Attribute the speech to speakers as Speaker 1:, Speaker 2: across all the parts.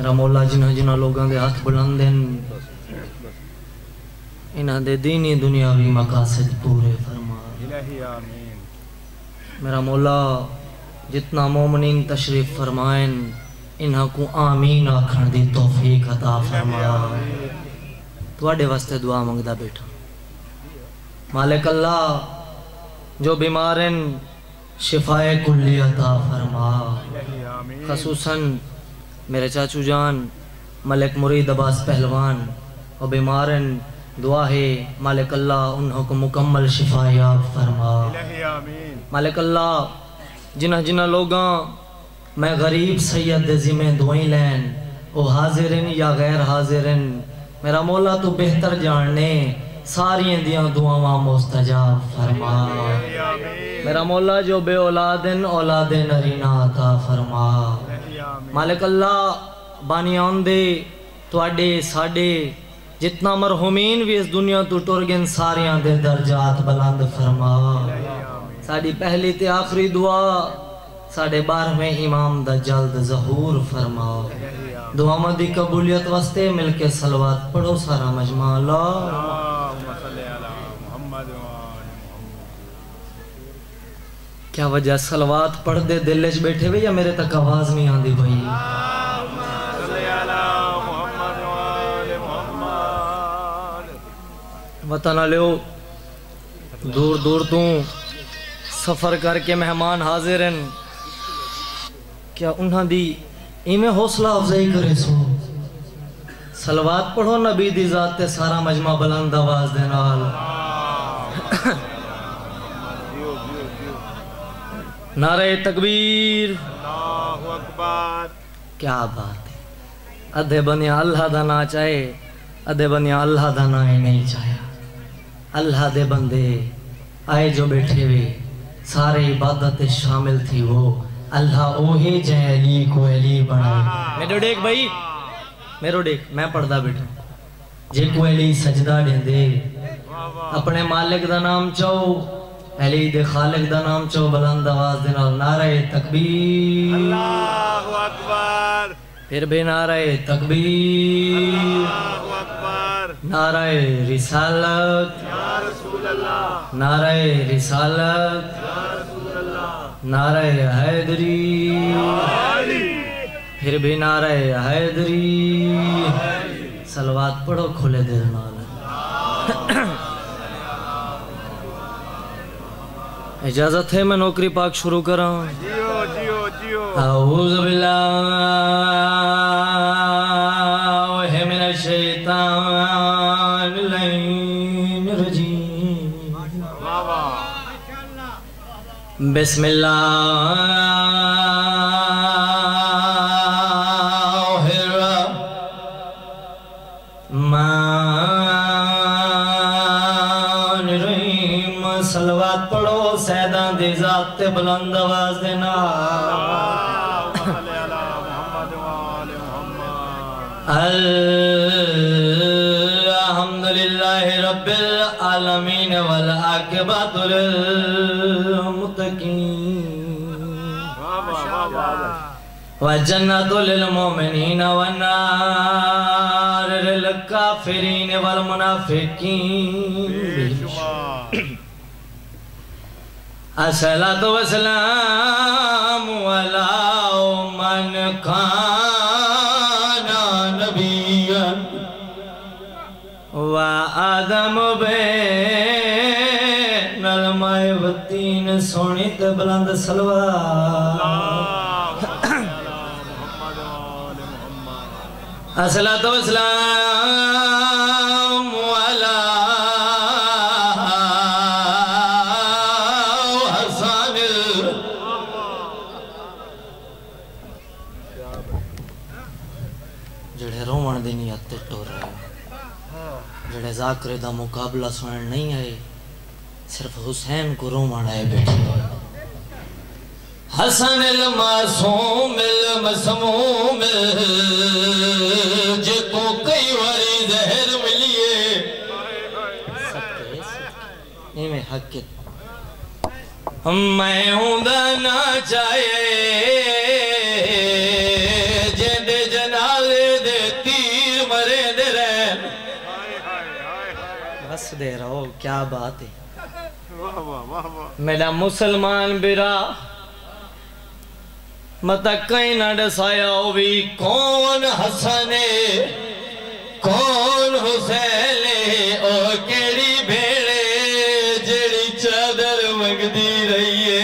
Speaker 1: میرا مولا جنہاں جنہاں لوگاں دے ہاتھ بلند ہیں انہاں دے دینی دنیاوی مقاصد پورے فرما
Speaker 2: الہی آمین۔
Speaker 1: میرا مولا جتنا مومنین تشریف فرمائیں انہاں کو آمین آکھن دی توفیق عطا فرما۔ تواڈے واسطے دعا منگدا بیٹھا مالک اللہ جو بیمارن شفائے کلی عطا فرما، خصوصاً میرے چاچو جان ملک مرید عباس پہلوان اور بیمارن دعا ہے مالک اللہ انہوں کو مکمل شفا یاب فرما۔ مالک اللہ جنہ جنہ لوگاں میں غریب سید دے ذمہ دعائیں لین او حاضرن یا غیر حاضرن میرا مولا تو بہتر جاننے ساری دیاں دعاواں مستجاب فرما۔ میرا مولا جو بے اولادن اولاد نرینہ عطا فرما۔ مالک اللہ بانیان دے تواڈے ساڈے جتنا مرحومین بھی اس دنیا تو ٹر گن ساریاں دے درجات بلند فرما۔ ساڑی پہلی تے آخری دعا ساڑھے 12ویں امام دا جلد ظہور فرما۔ دعا مدی قبولیت واسطے مل کے صلوات پڑھو سارا مجمع اللہ۔ کیا وجہ صلوات پڑھ دے دلش بیٹھے ہوئے یا میرے تک آواز نہیں آندی بھائی؟ وطن لیو دور دور تو سفر کر کے مہمان حاضر ہیں، کیا انہاں دی ایمیں حوصلہ افزائی کرے سو صلوات پڑھو نبی دی ذات تے سارا مجمع بلند آواز دے نال۔ نعرہ تکبیر،
Speaker 2: اللہ اکبر۔
Speaker 1: کیا بات ہے، ادھے بنیا اللہ دا نا چاہے ادھے بنیا اللہ دا نا ہی نہیں چاہیا۔ اللہ دے بندے آئے جو بیٹھے ہوئے سارے عبادت شامل تھی وہ اللہ اوہی جائے علی کو علی بنائے۔ میرے ڈیک بھائی میرے ڈیک میں پڑھدا بیٹھا جے کو علی سجدہ دیں دے اپنے مالک دا نام چاہو علی دے خالق دا نام چاہو بلند آواز دینا نعرہ تکبیر
Speaker 2: اللہ اکبر۔
Speaker 1: پھر بھی نعرہ تکبیر
Speaker 2: اللہ اکبر۔
Speaker 1: نعرہ رسالت
Speaker 2: یا رسول اللہ۔
Speaker 1: نعرہ رسالت
Speaker 2: یا رسول اللہ۔
Speaker 1: نعرہ حیدری پھر بھی نعرہ حیدری۔ صلوات پڑھو کھلے دل نال۔ اجازت ہے میں نوکری پاک شروع کراں؟
Speaker 2: جیو جیو جیو۔
Speaker 1: اعوذ باللہ من الشیطان اللعین الرجیم۔ بسم اللہ الرحمن الرحیم۔ صلوات پڑھو سیدان دی ذات تے بلند آواز دینا۔ الحمدللہ رب العالمین والعاقبۃ للمتقین وجنت للمؤمنین والنار للکافرین والمنافقین۔ الصلاۃ والسلام علی من کان نبیا وآدم بین الماء والطین۔ سونی تے بلند صلوات۔ الصلاۃ والسلام علی حسن جڑے رومن دی نیت تے ٹور رہے جڑے ذاکرے دا مقابلہ سنن نہیں آئے صرف حسین کو رومن آئے بیٹھے۔ حسن المعصوم المسموم جے کو کئی واری زہر ملیے نہیں میں حق میں ہوں دا نہ چاہے جے دے جنازے دے رہو کیا بات ہے
Speaker 2: واہ واہ واہ واہ
Speaker 1: میرا مسلمان برا متا کہیں نہ ڈسایا ہوئی کون حسن کون حسین او کیڑی بھیڑے جڑی چادر مگدی رہیے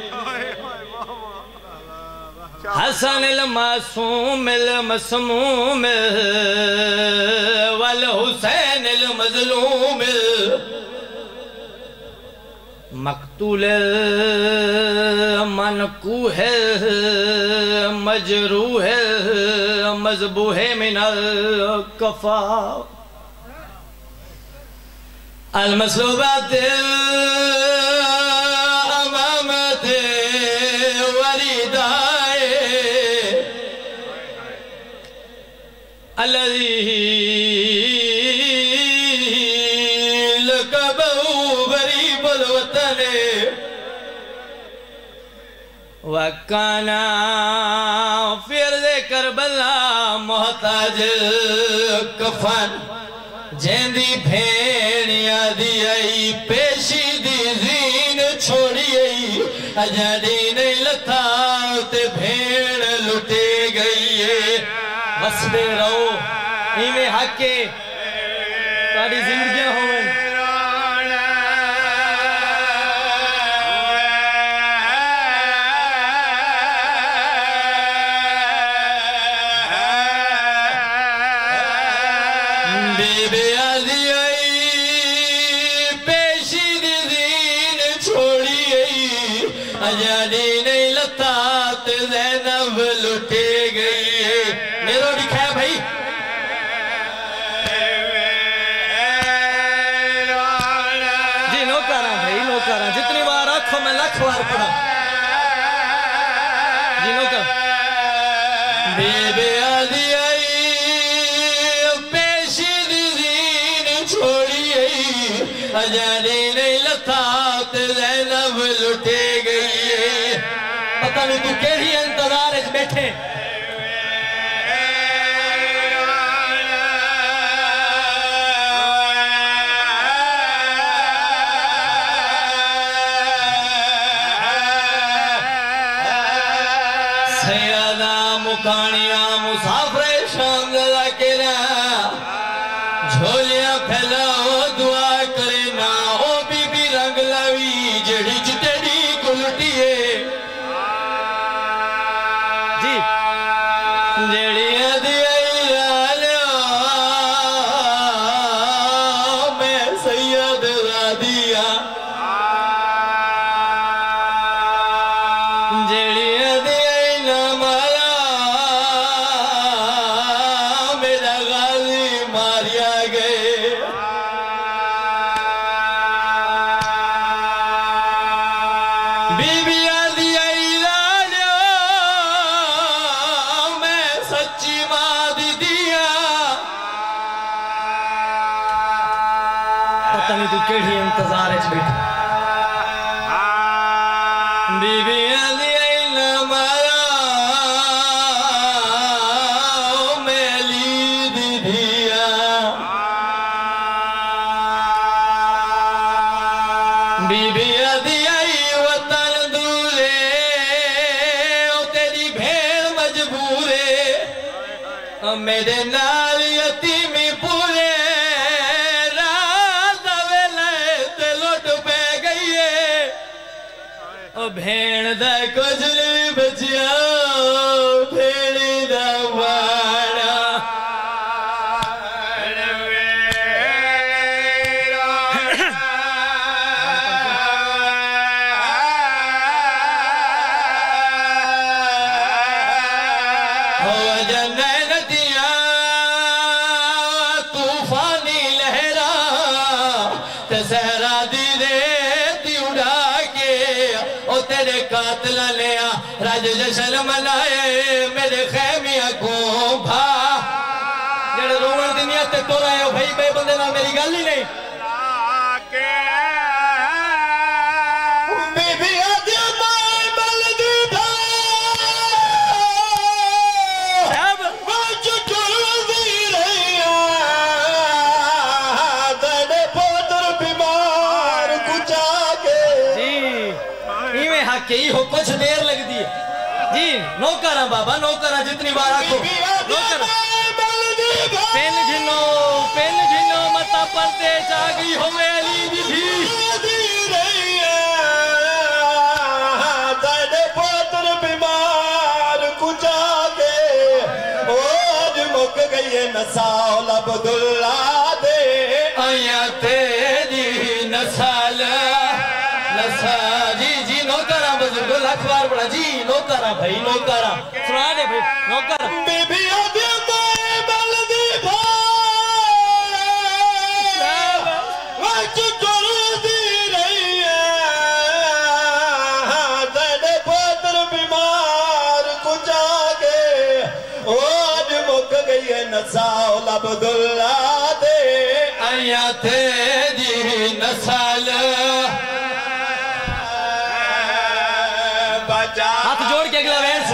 Speaker 1: حسن المعصوم المسموم والحسین المظلوم مقتول منکوح مجروح مذبوح من الکفا المصلوبات امامت وردائے الذي وکانا فی ارض کربلا محتاج کفن جیندی بھیڑیاں دی آئی پیشی دی زین چھوڑی آئی اجاڑی نہیں لتا تے بھیڑ لٹے گئی ہے وسدے رہو ایمیں حق کے تاری زندگیاں ہوئے اجاڑی نہیں لتا تے زینب لٹے گئی ہے میرو دکھایا بھائی جی نوکاراں بھائی نوکاراں جتنی بار آنکھوں میں لکھ بار پڑھا جی نوکاراں بے بے آدھی آئی پیشی دی زین چھوڑی آئی اجاڑی نہیں لتا تے زینب لٹے گئی پتہ نہیں تو کیڑی انتظار اس بیٹھے سیادہ مکانیاں مسافر شام دلا کے رہا جھولیاں پھیلاؤ دعا کرے نا او بی بی رنگ لاوی جڑی جتڑی گلٹیے پتہ نہیں تو کیڑی انتظار ہے بیٹھا بی بی علی اینا مارا میلی دی دیا بی بی علی ای وطن دولے او تیری بھیڑ مجبورے میرے نال یتیمی پورے بھیڑ دا کچھ نہیں بچیا بھیڑی دا واڑا ہو جنہ ندیاں طوفانی لہرا تے صحرا دی ریتی اڑا او تیرے قاتل لیا راج جشن منائے میرے خیمیاں کو بھا جڑے رومن دنیا تے تو رہے ہو بھائی بے بندے نہ میری گل ہی نہیں بی بی آدھی مائے بلدی بھا بچ چل دی رہی بڑے پوت کے ہی ہو کچھ دیر لگ دی جی نوکرہ بابا نوکرہ جتنی بار آکھو نوکرہ پین جھنو متا پردے چاگی ہوئے علی بھی
Speaker 3: تیرے پوتر بیمار کچا کے آج مک گئی نسال عبداللہ دے
Speaker 1: آیا تیری نسال جی نوکرہ بزرگو لاکھوار بڑا جی نوکرہ بھائی نوکرہ سنا دے بھائی نوکرہ
Speaker 3: بی بی آدھی مائے بلدی بھائی وقت چل دی رہی ہے تیرے پوتر بیمار کچا کے آج مک گئی ہے نسال عبداللہ دے
Speaker 1: آیا تیری نسال ہاتھ جوڑ کے اگلا ویرس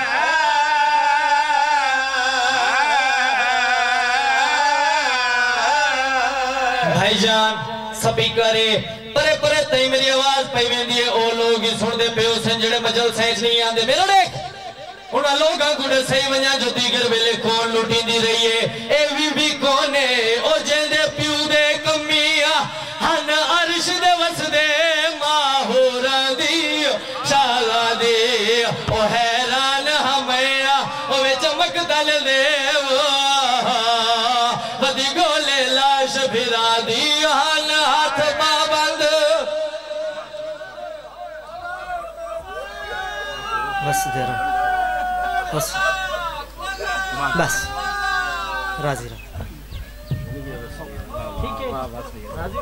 Speaker 1: بھائی جان سبھی کرے پرے پرے تئی میری آواز پہی میں دیئے او لوگ سن دے پیو سنجڑے مجل سینس نہیں آن دے میرا دیکھ انہا لوگاں کڑے صحیح ونیا جو دیگر بیلے کون لوٹی دی رہی ہے اے وی بھی کونے او جل دے پیو دے کمیاں ہن عرش دے وس دے ماہورا دی شالا دی او حیران ہمیں او وے چمک دل دے بدی گولے لاش بھرا دی ہن ہاتھ پابند بس دے رہا بس بس راضی رہا ٹھیک ہے راضی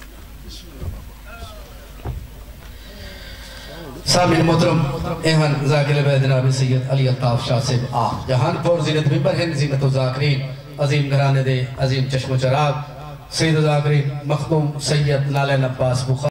Speaker 4: سامعین محترم اہن ذاکر بے جناب سید علی الطاف شاہ سے جہان پور زینت ممبر ہیں زینت و ذاکرین عظیم گھرانے دے عظیم چشم و چراغ سید و ذاکرین مخدوم سید نالین عباس بخار